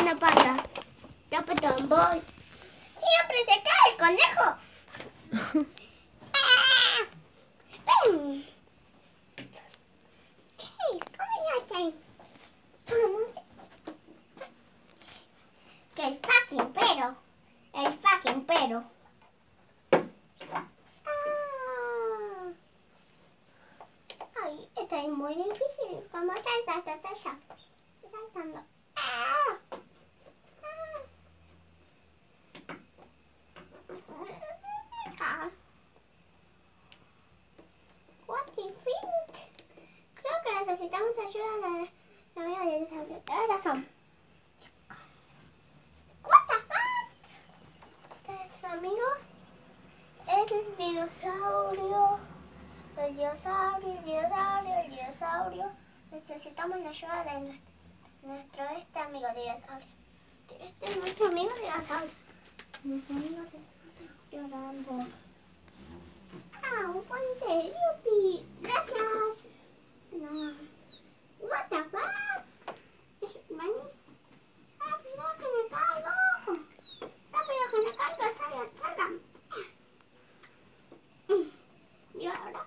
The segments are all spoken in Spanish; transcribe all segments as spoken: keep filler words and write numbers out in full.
una pata. Tapetón, voy. Siempre se cae el conejo. ¡Ah! ¡Ven! Che, ¿cómo ya, que el fucking pero, el fucking pero. Ah. Ay, esto es muy difícil. ¿Cómo saltas hasta allá? Saltando. Ah. Ah. What do you think? Creo que necesitamos ayuda de la amiga de dinosaurio. Tienes razón. What the fuck? Nuestro amigo es el dinosaurio. El dinosaurio, el dinosaurio, el dinosaurio. Necesitamos la ayuda de nuestro, nuestro este amigo dinosaurio. Este es nuestro amigo dinosaurio. Nuestro amigo dinosaurio llorando. Ah, un puente, yupi. Gracias. No. What the fuck? Vení. Rápido que me caigo. Rápido que me caigo. Salgan, salgan. Y ahora.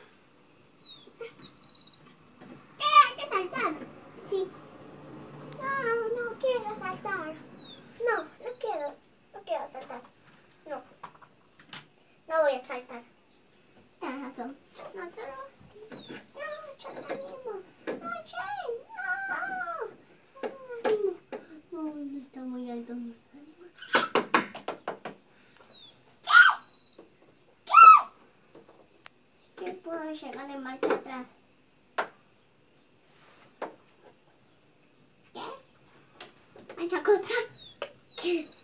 ¿Qué? Hay que saltar. Sí. No, no quiero saltar. No, no quiero. No quiero saltar. No. No voy a saltar. Tienes razón. No, solo... No, yo no me animo. No, Jane. No. No me animo. No, no está muy alto. No me animo. ¿Qué? ¿Qué? ¿Qué puedo llegar en marcha atrás? ¿Qué? ¿Me chacota? ¿Qué?